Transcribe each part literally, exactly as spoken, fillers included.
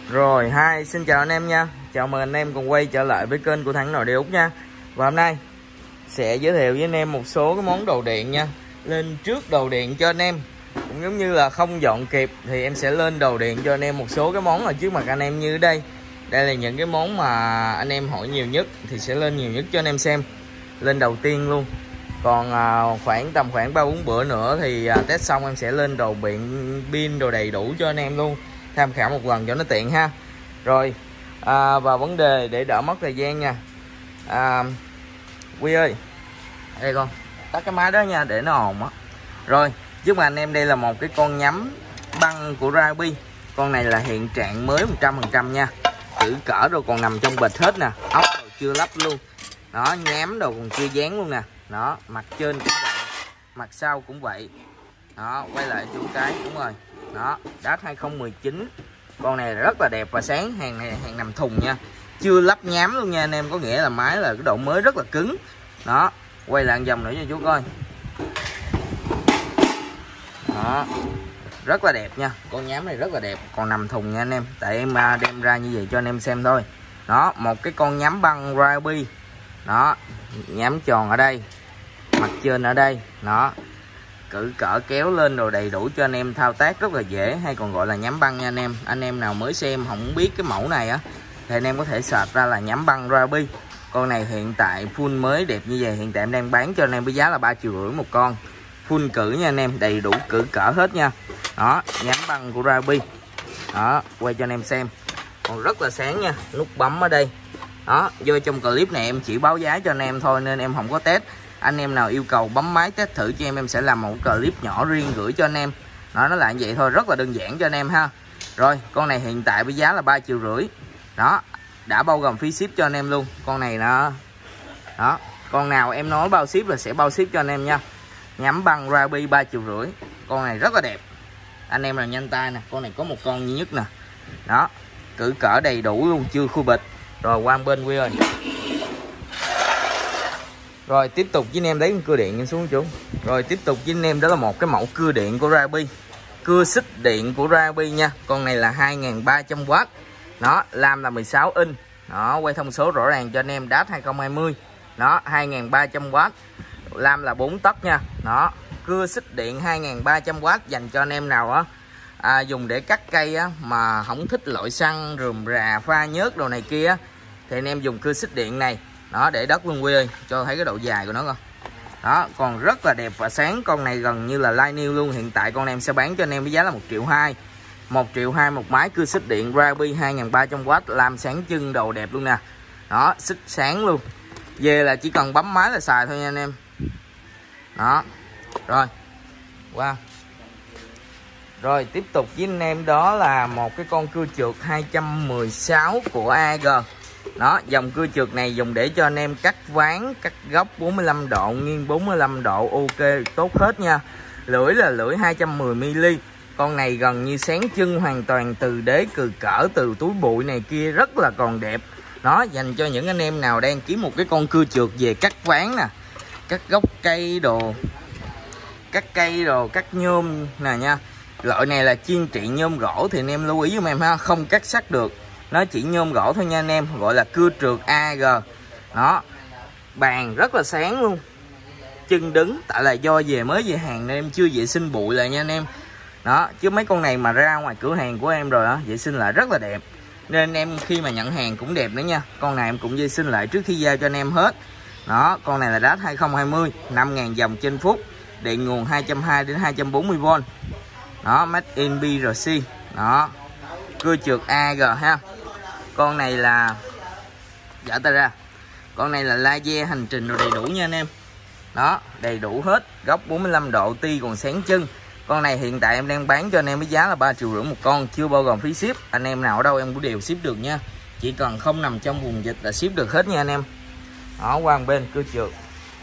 Rồi, hai xin chào anh em nha. Chào mừng anh em cùng quay trở lại với kênh của Thắng Nội Địa Úc nha. Và hôm nay sẽ giới thiệu với anh em một số cái món đồ điện nha. Lên trước đồ điện cho anh em. Cũng giống như là không dọn kịp thì em sẽ lên đồ điện cho anh em một số cái món ở trước mặt anh em như đây. Đây là những cái món mà anh em hỏi nhiều nhất thì sẽ lên nhiều nhất cho anh em xem. Lên đầu tiên luôn. Còn à, khoảng tầm khoảng ba bốn bữa nữa thì à, test xong em sẽ lên đồ điện pin đồ đầy đủ cho anh em luôn. Tham khảo một lần cho nó tiện ha. Rồi à, vào vấn đề để đỡ mất thời gian nha. à, Quy ơi, đây con tắt cái máy đó nha để nó ồn á. Rồi trước mặt anh em đây là một cái con nhắm băng của Ryobi. Con này là hiện trạng mới một trăm phần trăm nha. Chữ cỡ rồi còn nằm trong bịch hết nè. Ốc rồi chưa lắp luôn. Nó nhám đồ còn chưa dán luôn nè. Đó, mặt trên cũng vậy, mặt sau cũng vậy. Đó, quay lại chú cái đúng rồi. Đó, đát hai không một chín. Con này rất là đẹp và sáng. Hàng này hàng nằm thùng nha. Chưa lắp nhám luôn nha anh em. Có nghĩa là máy là cái độ mới rất là cứng. Đó, quay lại vòng nữa cho chú coi. Đó, rất là đẹp nha. Con nhám này rất là đẹp. Còn nằm thùng nha anh em. Tại em đem ra như vậy cho anh em xem thôi. Đó, một cái con nhám băng Ryobi. Đó, nhám tròn ở đây, mặt trên ở đây. Đó, cử cỡ kéo lên rồi đầy đủ cho anh em thao tác rất là dễ, hay còn gọi là nhám băng nha anh em. Anh em nào mới xem không biết cái mẫu này á thì anh em có thể search ra là nhám băng Ryobi. Con này hiện tại full mới đẹp như vậy, hiện tại em đang bán cho anh em với giá là ba triệu rưỡi một con. Full cử nha anh em, đầy đủ cử cỡ hết nha. Đó, nhám băng của Ryobi. Đó, quay cho anh em xem. Còn rất là sáng nha, nút bấm ở đây. Đó, do trong clip này em chỉ báo giá cho anh em thôi nên em không có test. Anh em nào yêu cầu bấm máy test thử cho em, em sẽ làm một clip nhỏ riêng gửi cho anh em. Đó, nó là như vậy thôi, rất là đơn giản cho anh em ha. Rồi, con này hiện tại với giá là ba triệu rưỡi. Đó, đã bao gồm phí ship cho anh em luôn. Con này nó đó, con nào em nói bao ship là sẽ bao ship cho anh em nha. Nhắm băng Ryobi ba triệu rưỡi. Con này rất là đẹp. Anh em nào nhanh tay nè, con này có một con duy nhất nè. Đó, cử cỡ đầy đủ luôn, chưa khu bịch. Rồi qua bên Quy ơi. Rồi tiếp tục với anh em lấy con cưa điện xuống chú. Rồi tiếp tục với anh em đó là một cái mẫu cưa điện của Ryobi. Cưa xích điện của Ryobi nha. Con này là hai nghìn ba trăm oát. Nó lam là mười sáu inch. Đó, quay thông số rõ ràng cho anh em, đát hai không hai không. Nó hai nghìn ba trăm oát. Lam là bốn tấc nha. Đó, cưa xích điện hai nghìn ba trăm oát dành cho anh em nào á à, dùng để cắt cây á mà không thích loại xăng rườm rà pha nhớt đồ này kia á, thì anh em dùng cưa xích điện này. Đó, để đất luôn Quy ơi, cho thấy cái độ dài của nó coi. Đó, còn rất là đẹp và sáng. Con này gần như là like new luôn. Hiện tại con em sẽ bán cho anh em với giá là một triệu hai. một triệu hai một máy cưa xích điện Ryobi hai nghìn ba trăm oát, làm sáng chân đồ đẹp luôn nè. Đó, xích sáng luôn. Về là chỉ cần bấm máy là xài thôi nha anh em. Đó. Rồi. Wow. Rồi tiếp tục với anh em đó là một cái con cưa trượt hai trăm mười sáu của a giê. Đó, dòng cưa trượt này dùng để cho anh em cắt ván, cắt góc bốn mươi lăm độ, nghiêng bốn mươi lăm độ, ok, tốt hết nha. Lưỡi là lưỡi hai trăm mười mi li. Con này gần như sáng chân hoàn toàn, từ đế cừ cỡ, từ túi bụi này kia rất là còn đẹp. Nó dành cho những anh em nào đang kiếm một cái con cưa trượt về cắt ván nè, cắt gốc cây đồ, cắt cây đồ, cắt nhôm nè nha. Loại này là chuyên trị nhôm gỗ thì anh em lưu ý giùm em ha, không cắt sắt được. Nó chỉ nhôm gỗ thôi nha anh em, gọi là cưa trượt a giê. Đó, bàn rất là sáng luôn, chân đứng, tại là do về mới về hàng nên em chưa vệ sinh bụi lại nha anh em. Đó, chứ mấy con này mà ra ngoài cửa hàng của em rồi đó, vệ sinh lại rất là đẹp. Nên em khi mà nhận hàng cũng đẹp nữa nha. Con này em cũng vệ sinh lại trước khi giao cho anh em hết. Đó, con này là đát hai không hai không, năm nghìn vòng trên phút, điện nguồn hai trăm hai mươi đến hai trăm bốn mươi vôn. Đó, made in bê rờ xê. Đó, cưa trượt a giê ha. Con này là giả tay ra. Con này là laser hành trình rồi đầy đủ nha anh em. Đó, đầy đủ hết, góc bốn mươi lăm độ, ti còn sáng chân. Con này hiện tại em đang bán cho anh em với giá là ba triệu rưỡi một con, chưa bao gồm phí ship. Anh em nào ở đâu em cũng đều ship được nha. Chỉ cần không nằm trong vùng dịch là ship được hết nha anh em. Đó, qua một bên cưa trượt.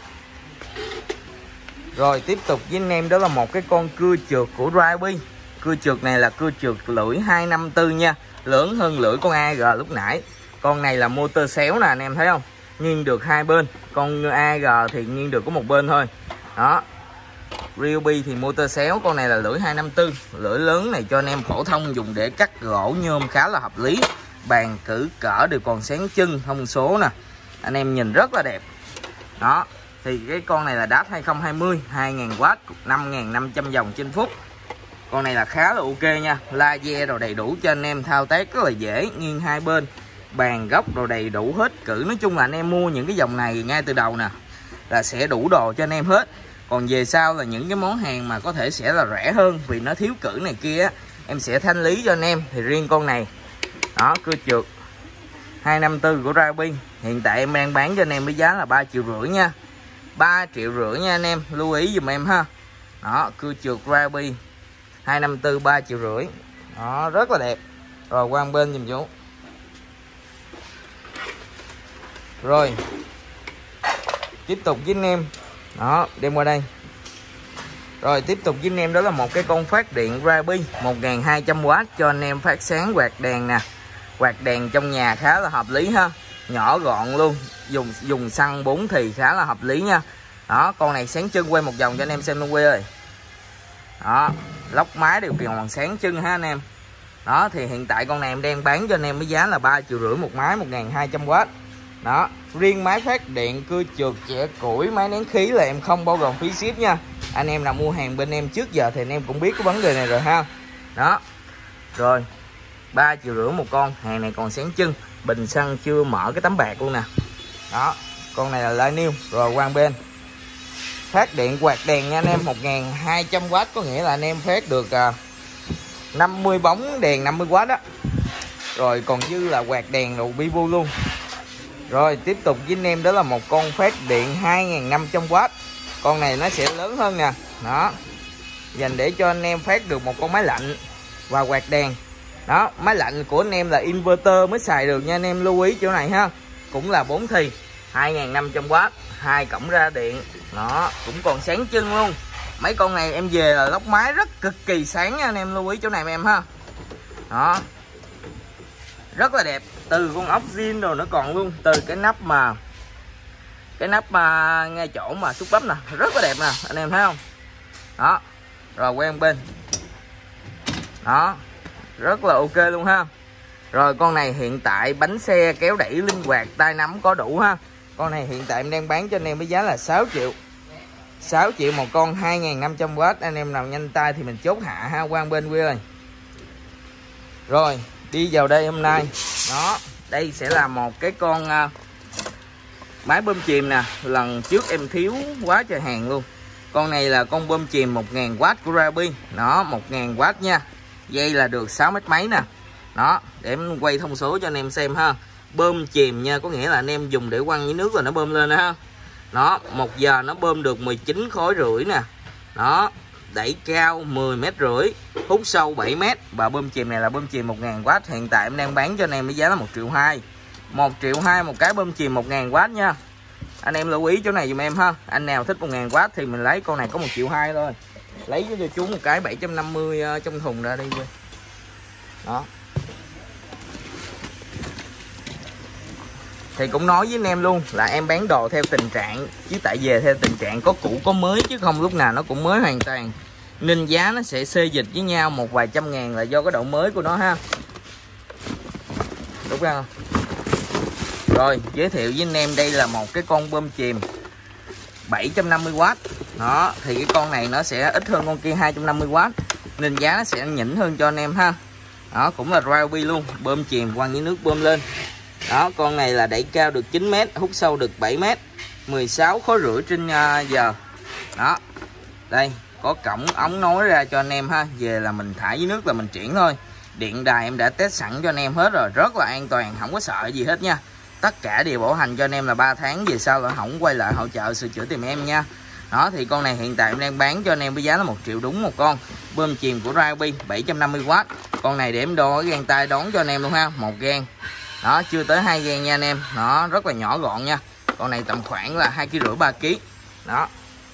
Rồi tiếp tục với anh em đó là một cái con cưa trượt của Ryobi. Cưa trượt này là cưa trượt lưỡi hai năm tư nha, lớn hơn lưỡi con a giê lúc nãy. Con này là motor xéo nè anh em thấy không, nghiêng được hai bên. Con a giê thì nghiêng được có một bên thôi. Đó, Ryobi thì motor xéo, con này là lưỡi hai năm tư, lưỡi lớn này cho anh em phổ thông dùng để cắt gỗ nhôm khá là hợp lý. Bàn cử cỡ đều còn sáng chân, thông số nè, anh em nhìn rất là đẹp. Đó, thì cái con này là Dash hai không hai không, hai nghìn oát, năm nghìn năm trăm vòng trên phút. Con này là khá là ok nha, laser rồi đầy đủ cho anh em thao tác rất là dễ, nghiêng hai bên, bàn góc rồi đầy đủ hết cử. Nói chung là anh em mua những cái dòng này ngay từ đầu nè là sẽ đủ đồ cho anh em hết. Còn về sau là những cái món hàng mà có thể sẽ là rẻ hơn vì nó thiếu cử này kia, em sẽ thanh lý cho anh em. Thì riêng con này, đó, cưa trượt hai năm tư của Ryobi, hiện tại em đang bán cho anh em với giá là ba triệu rưỡi nha. ba triệu rưỡi nha anh em, lưu ý dùm em ha. Đó, cưa trượt Ryobi hai năm tư ba triệu rưỡi. Đó, rất là đẹp. Rồi qua bên dùm chú. Rồi tiếp tục với anh em, đó, đem qua đây. Rồi tiếp tục với anh em đó là một cái con phát điện Ryobi một nghìn hai trăm oát cho anh em phát sáng quạt đèn nè. Quạt đèn trong nhà khá là hợp lý ha, nhỏ gọn luôn, dùng dùng xăng bốn thì khá là hợp lý nha. Đó, con này sáng chân, quay một vòng cho anh em xem luôn quê ơi. Đó, lốc máy đều còn sáng chân ha anh em. Đó, thì hiện tại con này em đang bán cho anh em với giá là ba triệu rưỡi một máy, một nghìn hai trăm oát. Đó, riêng máy phát điện cưa trượt chẻ củi, máy nén khí là em không bao gồm phí ship nha. Anh em nào mua hàng bên em trước giờ thì anh em cũng biết cái vấn đề này rồi ha. Đó, rồi ba triệu rưỡi một con, hàng này còn sáng chân, bình xăng chưa mở cái tấm bạc luôn nè. Đó, con này là lai niêu. Rồi qua bên phát điện quạt đèn nha anh em, một nghìn hai trăm oát, có nghĩa là anh em phát được à, năm mươi bóng đèn năm mươi oát đó. Rồi còn dư là quạt đèn đồ bi bu luôn. Rồi tiếp tục với anh em đó là một con phát điện hai nghìn năm trăm oát. Con này nó sẽ lớn hơn nè. Đó, dành để cho anh em phát được một con máy lạnh và quạt đèn. Đó, máy lạnh của anh em là inverter mới xài được nha anh em, lưu ý chỗ này ha. Cũng là bốn thì, hai nghìn năm trăm oát, hai cổng ra điện. Đó, cũng còn sáng chân luôn. Mấy con này em về là lốc máy rất cực kỳ sáng nha anh em, lưu ý chỗ này em ha. Đó, rất là đẹp, từ con ốc zin rồi nó còn luôn, từ cái nắp mà cái nắp mà ngay chỗ mà xúc bắp nè, rất là đẹp nè anh em thấy không. Đó, rồi quen bên. Đó, rất là ok luôn ha. Rồi con này hiện tại bánh xe kéo đẩy linh hoạt, tay nắm có đủ ha. Con này hiện tại em đang bán cho anh em với giá là sáu triệu. sáu triệu một con, hai nghìn năm trăm oát. Anh em nào nhanh tay thì mình chốt hạ ha, quan bên quý ơi. Rồi đi vào đây hôm nay, đó, đây sẽ là một cái con uh, máy bơm chìm nè. Lần trước em thiếu quá trời hàng luôn. Con này là con bơm chìm một nghìn oát của Ryobi. Đó, một nghìn oát nha. Dây là được sáu mét mấy nè. Đó, để em quay thông số cho anh em xem ha. Bơm chìm nha, có nghĩa là anh em dùng để quăng với nước rồi nó bơm lên ha. Đó, một giờ nó bơm được mười chín khối rưỡi nè. Đó, đẩy cao mười mét rưỡi, hút sâu bảy mét. Và bơm chìm này là bơm chìm một nghìn oát. Hiện tại em đang bán cho anh em với giá là một triệu hai. một triệu hai một cái bơm chìm một nghìn oát nha. Anh em lưu ý chỗ này dùm em ha. Anh nào thích một nghìn oát thì mình lấy con này có một triệu hai thôi. Lấy cho chú một cái bảy trăm năm mươi trong thùng ra đi. Đó, thì cũng nói với anh em luôn là em bán đồ theo tình trạng, chứ tại về theo tình trạng có cũ có mới, chứ không lúc nào nó cũng mới hoàn toàn, nên giá nó sẽ xê dịch với nhau một vài trăm ngàn là do cái độ mới của nó ha. Đúng không? Rồi giới thiệu với anh em, đây là một cái con bơm chìm bảy trăm năm mươi oát. Đó, thì cái con này nó sẽ ít hơn con kia hai trăm năm mươi oát, nên giá nó sẽ nhỉnh hơn cho anh em ha. Đó, cũng là Ryobi luôn, bơm chìm quăng với nước bơm lên. Đó, con này là đẩy cao được chín mét, hút sâu được bảy mét, mười sáu khối rưỡi trên uh, giờ. Đó, đây có cổng ống nối ra cho anh em ha. Về là mình thả dưới nước là mình chuyển thôi. Điện đài em đã test sẵn cho anh em hết rồi, rất là an toàn, không có sợ gì hết nha. Tất cả đều bảo hành cho anh em là ba tháng, về sau là hỏng quay lại hỗ trợ sửa chữa tìm em nha. Đó, thì con này hiện tại em đang bán cho anh em với giá là một triệu đúng một con. Bơm chìm của Ryobi bảy trăm năm mươi oát. Con này để em đo cái gang tay đón cho anh em luôn ha, một gang. Đó, chưa tới hai gang nha anh em. Nó rất là nhỏ gọn nha. Con này tầm khoảng là hai ki rưỡi ba ki. Đó.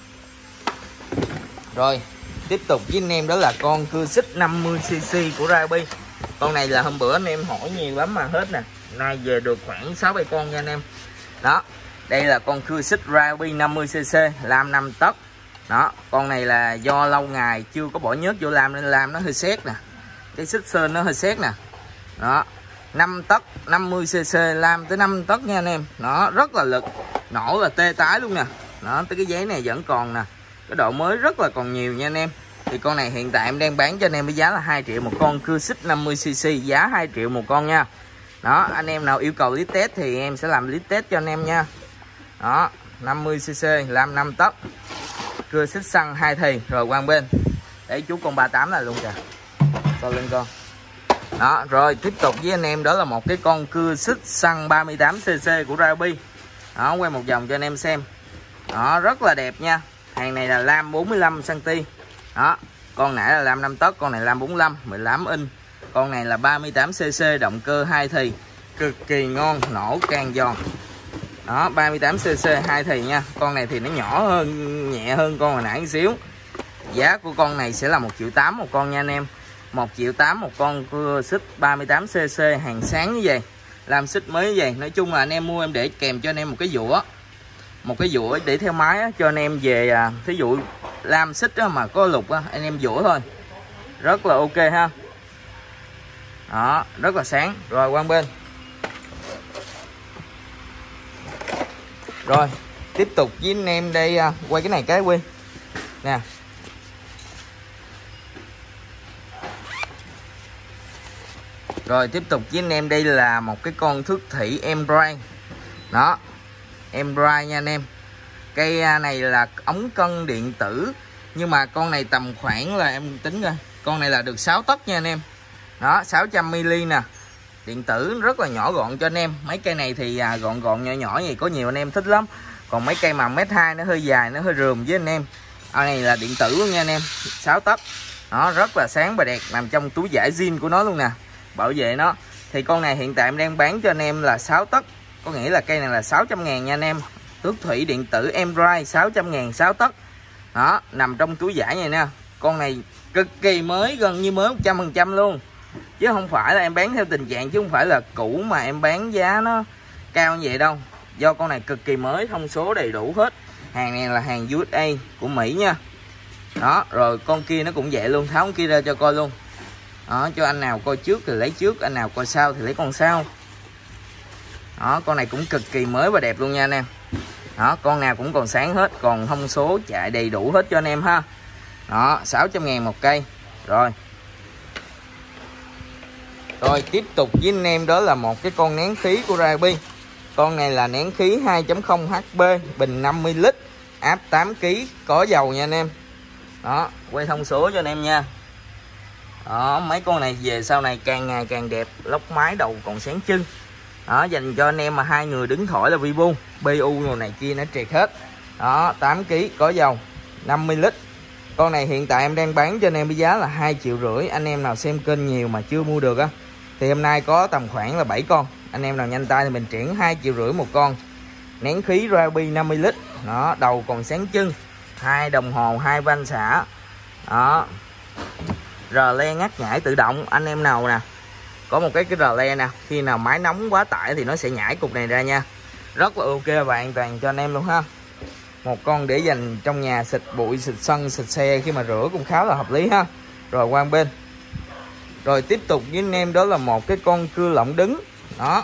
Rồi, tiếp tục với anh em đó là con cưa xích năm mươi xê xê của Ryobi. Con này là hôm bữa anh em hỏi nhiều lắm mà hết nè. Nay về được khoảng sáu bảy con nha anh em. Đó, đây là con cưa xích Ryobi năm mươi xê xê, lam năm tấc. Đó, con này là do lâu ngày chưa có bỏ nhớt vô lam nên lam nó hơi sét nè, cái xích sơn nó hơi sét nè. Đó, năm tấc năm mươi xê xê, lam tới năm tấc nha anh em. Nó rất là lực, nổ là tê tái luôn nè. Đó, tới cái giấy này vẫn còn nè, cái độ mới rất là còn nhiều nha anh em. Thì con này hiện tại em đang bán cho anh em với giá là hai triệu một con, cưa xích năm mươi xê xê, giá hai triệu một con nha. Đó, anh em nào yêu cầu lít test thì em sẽ làm lít test cho anh em nha. Đó, năm mươi xê xê, lam năm tấc, cưa xích xăng hai thì. Rồi qua bên để chú con ba mươi tám là luôn kìa, coi lên con. Đó, rồi tiếp tục với anh em đó là một cái con cưa xích xăng ba mươi tám xê xê của Ryobi. Đó, quay một vòng cho anh em xem. Đó, rất là đẹp nha. Hàng này là lam bốn mươi lăm xăng ti. Đó, con nãy là lam năm tấc, con này lam bốn mươi lăm, mười tám inch. Con này là ba mươi tám xê xê, động cơ hai thì, cực kỳ ngon, nổ càng giòn. Đó, ba mươi tám xê xê hai thì nha. Con này thì nó nhỏ hơn, nhẹ hơn con hồi nãy một xíu. Giá của con này sẽ là một triệu tám một con nha anh em. một triệu tám một con cưa xích ba mươi tám xê xê, hàng sáng như vậy, làm xích mới như vậy. Nói chung là anh em mua em để kèm cho anh em một cái dũa, một cái dũa để theo máy á, cho anh em về à, thí dụ làm xích á, mà có lục á, anh em dũa thôi, rất là ok ha. Đó, rất là sáng. Rồi qua bên. Rồi tiếp tục với anh em đây, à, quay cái này cái Quy nè. Rồi tiếp tục với anh em đây là một cái con thước thủy Embraer. Đó, Embraer nha anh em. Cây này là ống cân điện tử, nhưng mà con này tầm khoảng là em tính coi, con này là được sáu tấc nha anh em. Đó, sáu trăm mi li nè. Điện tử rất là nhỏ gọn cho anh em. Mấy cây này thì à, gọn gọn nhỏ nhỏ vậy có nhiều anh em thích lắm. Còn mấy cây mà mét hai nó hơi dài, nó hơi rườm với anh em. Con này là điện tử luôn nha anh em, sáu tấc. Nó rất là sáng và đẹp, nằm trong túi vải zin của nó luôn nè, bảo vệ nó. Thì con này hiện tại em đang bán cho anh em là sáu tấc, có nghĩa là cây này là sáu trăm ngàn nha anh em. Tước thủy điện tử Embraer sáu trăm ngàn, sáu tấc. Đó, nằm trong túi vải này nè. Con này cực kỳ mới, gần như mới một trăm phần trăm luôn. Chứ không phải là em bán theo tình trạng, chứ không phải là cũ mà em bán giá nó cao như vậy đâu. Do con này cực kỳ mới, thông số đầy đủ hết. Hàng này là hàng u ét a của Mỹ nha. Đó, rồi con kia nó cũng vậy luôn, tháo con kia ra cho coi luôn. Đó, cho anh nào coi trước thì lấy trước, anh nào coi sau thì lấy con sau. Đó, con này cũng cực kỳ mới và đẹp luôn nha anh em. Đó, con nào cũng còn sáng hết, còn thông số chạy đầy đủ hết cho anh em ha. Đó, sáu trăm ngàn một cây. Rồi. Rồi tiếp tục với anh em đó là một cái con nén khí của Ryobi. Con này là nén khí hai chấm không hát pê, bình năm mươi lít, áp tám ki lô gam, có dầu nha anh em. Đó, quay thông số cho anh em nha. Đó, mấy con này về sau này càng ngày càng đẹp, lốc máy đầu còn sáng trưng. Đó, dành cho anh em mà hai người đứng thổi là vi bu, bê u rồi này kia nó triệt hết. Đó, tám ki lô gam, có dầu, năm mươi lít. Con này hiện tại em đang bán cho anh em với giá là hai triệu rưỡi. Anh em nào xem kênh nhiều mà chưa mua được á thì hôm nay có tầm khoảng là bảy con. Anh em nào nhanh tay thì mình chuyển hai triệu rưỡi một con. Nén khí Ryobi năm mươi lít. Đó, đầu còn sáng trưng, hai đồng hồ, hai van xả. Đó, rờ le ngắt nhảy tự động. Anh em nào nè có một cái cái rờ le nè, khi nào máy nóng quá tải thì nó sẽ nhảy cục này ra nha. Rất là ok và an toàn cho anh em luôn ha. Một con để dành trong nhà xịt bụi, xịt sân, xịt xe khi mà rửa cũng khá là hợp lý ha. Rồi qua bên. Rồi tiếp tục với anh em đó là một cái con cưa lọng đứng. Đó,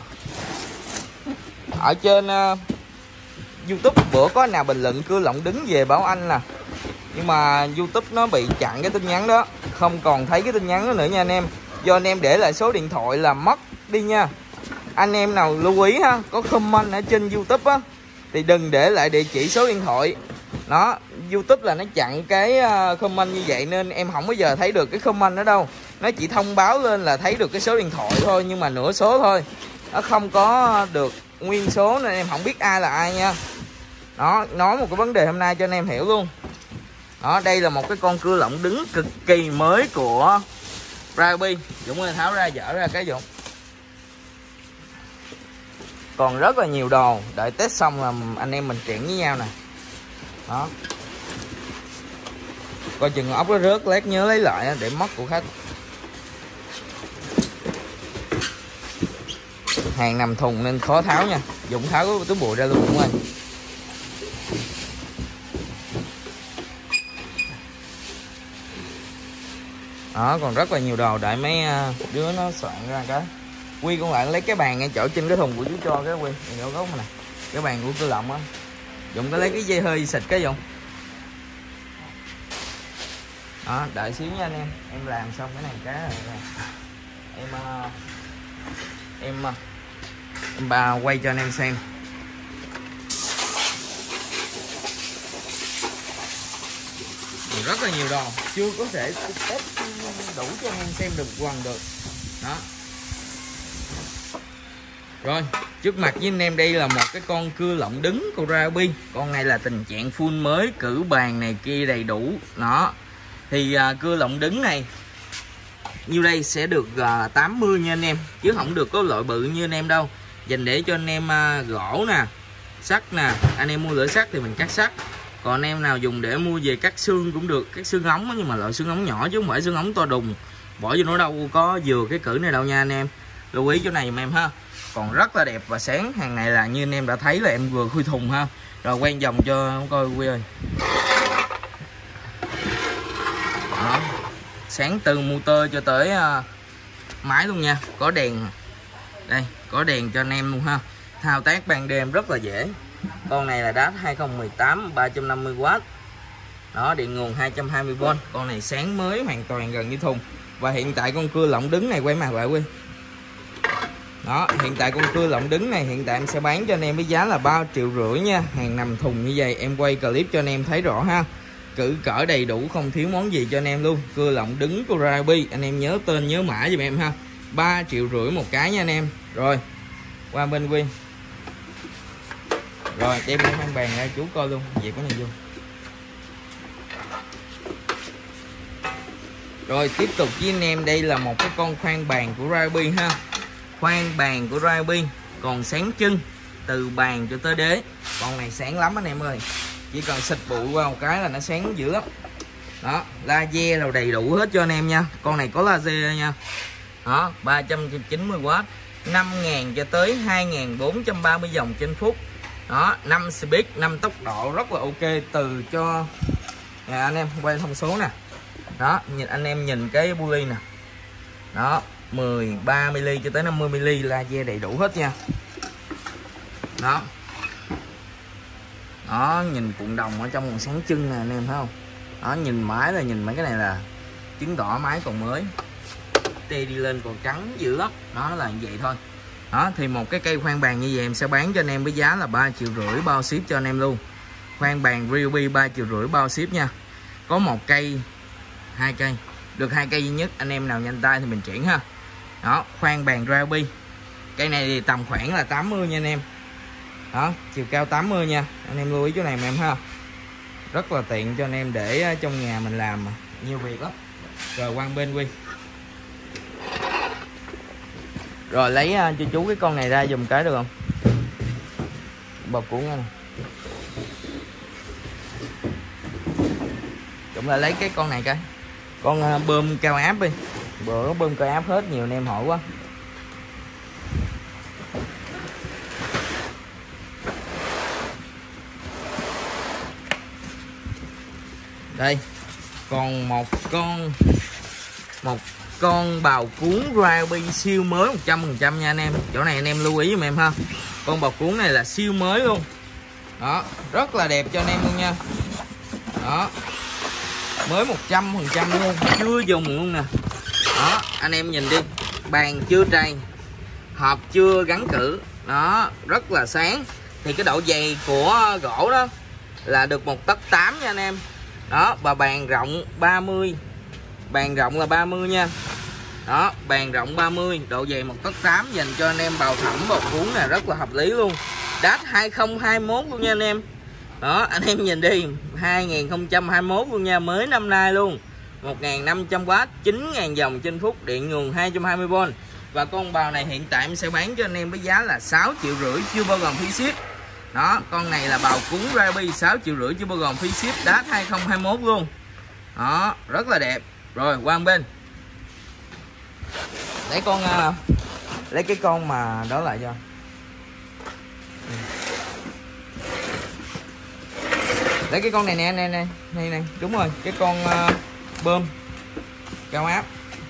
ở trên uh, YouTube bữa có nào bình luận cưa lọng đứng về bảo anh nè, nhưng mà YouTube nó bị chặn cái tin nhắn đó, không còn thấy cái tin nhắn đó nữa nha anh em. Do anh em để lại số điện thoại là mất đi nha. Anh em nào lưu ý ha, có comment ở trên YouTube á thì đừng để lại địa chỉ số điện thoại. Nó YouTube là nó chặn cái comment như vậy nên em không bao giờ thấy được cái comment đó đâu. Nó chỉ thông báo lên là thấy được cái số điện thoại thôi, nhưng mà nửa số thôi, nó không có được nguyên số nên em không biết ai là ai nha. Đó, nói một cái vấn đề hôm nay cho anh em hiểu luôn. Đó, đây là một cái con cưa lọng đứng cực kỳ mới của Ryobi. Dũng ơi, tháo ra, dở ra cái Dũng. Còn rất là nhiều đồ, đợi test xong là anh em mình chuyển với nhau nè. Đó, coi chừng ốc nó rớt, lát nhớ lấy lại để mất của khách. Hàng nằm thùng nên khó tháo nha. Dũng tháo cái túi bụi ra luôn Dũng ơi. Đó, còn rất là nhiều đồ đợi mấy đứa nó soạn ra cái. Quy con lại lấy cái bàn ngay chỗ trên cái thùng của chú cho cái Quy, chỗ gốc này, cái bàn của Cưa Lộng á. Dụng có lấy cái dây hơi xịt cái Dụng. Đó, đợi xíu nha anh em, em làm xong cái này cái rồi. Em em em bà quay cho anh em xem. Rất là nhiều đồ, chưa có thể test đủ cho anh em xem được quần được. Đó. Rồi, trước mặt với anh em đây là một cái con Cưa Lộng đứng của Ryobi. Con này là tình trạng full mới, cử bàn này kia đầy đủ. Đó. Thì uh, Cưa Lộng đứng này như đây sẽ được uh, tám mươi nha anh em, chứ không được có loại bự như anh em đâu. Dành để cho anh em uh, gỗ nè, sắt nè, anh em mua lưỡi sắt thì mình cắt sắt. Còn anh em nào dùng để mua về cắt xương cũng được, cắt xương ống, nhưng mà loại xương ống nhỏ chứ không phải xương ống to đùng. Bỏ vô nó đâu có vừa cái cử này đâu nha anh em. Lưu ý chỗ này giùm em ha. Còn rất là đẹp và sáng. Hàng này là như anh em đã thấy là em vừa khui thùng ha. Rồi quay vòng cho coi Quy ơi. Đó. Sáng từ motor cho tới uh, máy luôn nha. Có đèn. Đây, có đèn cho anh em luôn ha. Thao tác ban đêm rất là dễ. Con này là đát hai không một tám ba trăm năm mươi oát. Đó, điện nguồn hai trăm hai mươi vôn. Con này sáng mới hoàn toàn gần như thùng. Và hiện tại con Cưa Lộng đứng này quay mặt lại Quy. Đó, hiện tại con Cưa Lộng đứng này hiện tại em sẽ bán cho anh em với giá là ba triệu rưỡi nha. Hàng nằm thùng như vậy, em quay clip cho anh em thấy rõ ha. Cử cỡ đầy đủ, không thiếu món gì cho anh em luôn. Cưa Lộng đứng của Ryobi, anh em nhớ tên nhớ mã giùm em ha. ba triệu rưỡi một cái nha anh em. Rồi, qua bên Quy. Rồi, đem cái khoan bàn ra chú coi luôn, về cái này vô. Rồi, tiếp tục với anh em, đây là một cái con khoan bàn của Ryobi ha. Khoan bàn của Ryobi còn sáng chân từ bàn cho tới đế. Con này sáng lắm anh em ơi. Chỉ cần xịt bụi qua một cái là nó sáng dữ lắm. Đó, laser là đầy đủ hết cho anh em nha. Con này có laser nha. Đó, ba trăm chín mươi oát, năm nghìn cho tới hai nghìn bốn trăm ba mươi vòng trên phút. Đó, năm speed, năm tốc độ rất là ok. Từ cho à, anh em quay thông số nè. Đó, nhìn anh em nhìn cái pulley nè. Đó, mười ba mi li cho tới năm mươi mi li, laser đầy đủ hết nha. Đó. Đó, nhìn cuộn đồng ở trong còn sáng trưng nè anh em thấy không? Đó, nhìn máy là nhìn mấy cái này là chứng tỏ máy còn mới. Tê đi lên còn trắng dữ lắm. Đó là như vậy thôi. Đó, thì một cái cây khoan bàn như vậy em sẽ bán cho anh em với giá là ba triệu rưỡi bao ship cho anh em luôn. Khoan bàn Ryobi ba triệu rưỡi bao ship nha. Có một cây, hai cây, được hai cây duy nhất, anh em nào nhanh tay thì mình chuyển ha. Đó, khoan bàn Ryobi. Cây này thì tầm khoảng là tám mươi nha anh em. Đó, chiều cao tám mươi nha. Anh em lưu ý chỗ này mà em ha. Rất là tiện cho anh em để trong nhà mình làm nhiều việc lắm. Rồi quăng bên Quy. Rồi lấy uh, cho chú cái con này ra dùm cái được không? Bọc cuốn nha. Chúng là lấy cái con này coi. Con uh, bơm cao áp đi. Bữa nó bơm cao áp hết, nhiều anh em hỏi quá. Đây. Còn một con một con bào cuốn Ryobi siêu mới một trăm phần trăm nha anh em. Chỗ này anh em lưu ý giùm em ha. Con bào cuốn này là siêu mới luôn. Đó, rất là đẹp cho anh em luôn nha. Đó. Mới một trăm phần trăm luôn, chưa dùng luôn nè. Đó, anh em nhìn đi. Bàn chưa trầy, hộp chưa gắn cử. Đó, rất là sáng. Thì cái độ dày của gỗ đó là được một tấc tám nha anh em. Đó, và bàn rộng ba mươi. Bàn rộng là ba mươi nha. Đó, bàn rộng ba mươi, độ dày một tấc tám, dành cho anh em bào thẩm bào cuốn này rất là hợp lý luôn. Đát hai không hai mốt luôn nha anh em. Đó, anh em nhìn đi, hai không hai mốt luôn nha, mới năm nay luôn. một nghìn năm trăm oát, chín nghìn vòng trên phút, điện nguồn hai trăm hai mươi vôn. Và con bào này hiện tại em sẽ bán cho anh em với giá là sáu triệu rưỡi chưa bao gồm phí ship. Đó, con này là bào cuốn Ryobi sáu triệu rưỡi chưa bao gồm phí ship, đát hai không hai mốt luôn. Đó, rất là đẹp. Rồi qua bên lấy con uh, lấy cái con mà đó lại cho. Lấy cái con này nè, nè nè, này này, đúng rồi, cái con uh, bơm cao áp.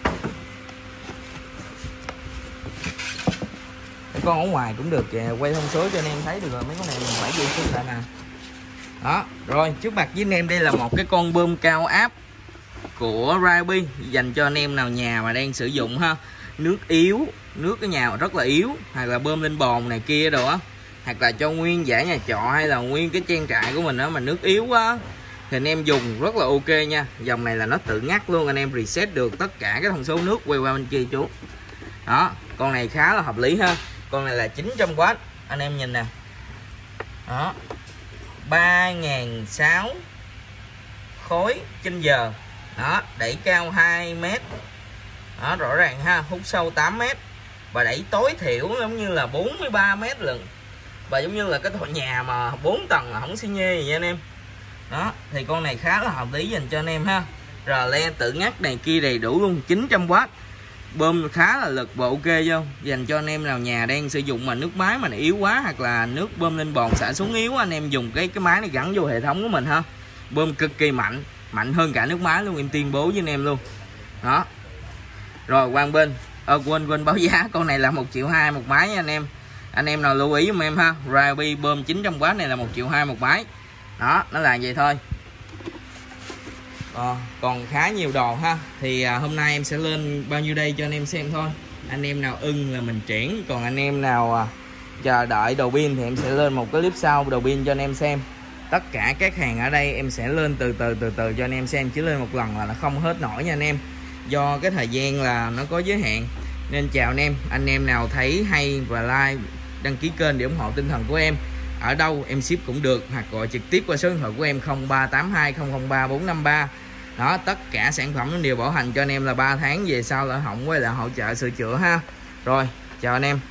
Cái con ở ngoài cũng được, quay thông số cho anh em thấy được rồi, mấy con này mình phải vệ sinh lại nè. Đó, rồi trước mặt với anh em đây là một cái con bơm cao áp của Ryobi, dành cho anh em nào nhà mà đang sử dụng ha, nước yếu, nước ở nhà rất là yếu, hoặc là bơm lên bồn này kia đồ á, hoặc là cho nguyên dãy nhà trọ hay là nguyên cái trang trại của mình đó mà nước yếu quá thì anh em dùng rất là ok nha. Dòng này là nó tự ngắt luôn, anh em reset được tất cả cái thông số nước. Quay qua bên kia chú. Đó, con này khá là hợp lý ha. Con này là chín trăm oát, anh em nhìn nè. Đó, ba nghìn sáu trăm khối trên giờ. Đó, đẩy cao hai mét. Đó, rõ ràng ha, hút sâu tám mét và đẩy tối thiểu giống như là bốn mươi ba mét lần. Và giống như là cái tòa nhà mà bốn tầng là không xi nhê gì nha anh em. Đó, thì con này khá là hợp lý dành cho anh em ha. Rờ le tự ngắt này kia đầy đủ luôn, chín trăm oát. Bơm khá là lực và ok vô. Dành cho anh em nào nhà đang sử dụng mà nước máy mà nó yếu quá, hoặc là nước bơm lên bồn xả xuống yếu, anh em dùng cái cái máy này gắn vô hệ thống của mình ha. Bơm cực kỳ mạnh, mạnh hơn cả nước máy luôn, em tuyên bố với anh em luôn. Đó. Rồi qua bên, ờ, quên quên báo giá, con này là một triệu hai một máy nha anh em. Anh em nào lưu ý giùm em ha. Ryobi bơm chín trăm oát này là một triệu hai một máy. Đó, nó là vậy thôi. À, còn khá nhiều đồ ha. Thì à, hôm nay em sẽ lên bao nhiêu đây cho anh em xem thôi. Anh em nào ưng là mình triển, còn anh em nào à, chờ đợi đồ pin thì em sẽ lên một cái clip sau đồ pin cho anh em xem. Tất cả các hàng ở đây em sẽ lên từ từ từ từ cho anh em xem, chứ lên một lần là nó không hết nổi nha anh em. Do cái thời gian là nó có giới hạn. Nên chào anh em, anh em nào thấy hay và like, đăng ký kênh để ủng hộ tinh thần của em. Ở đâu em ship cũng được, hoặc gọi trực tiếp qua số điện thoại của em không ba tám hai không không ba bốn năm ba. Đó, tất cả sản phẩm đều bảo hành cho anh em là ba tháng, về sau là hỏng quay lại hỗ trợ sửa chữa ha. Rồi, chào anh em.